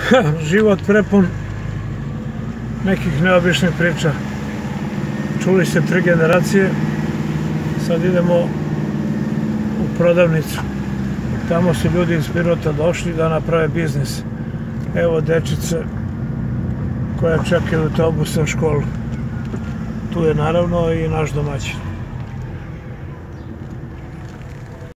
Život prepun nekih neobičnih priča. Čuli ste 3 generacije, sad idemo u prodavnicu. Tamo su ljudi iz Pirota došli da naprave biznis. Evo dečice koja čekaju autobus za školu. Tu je naravno i naš domaćin.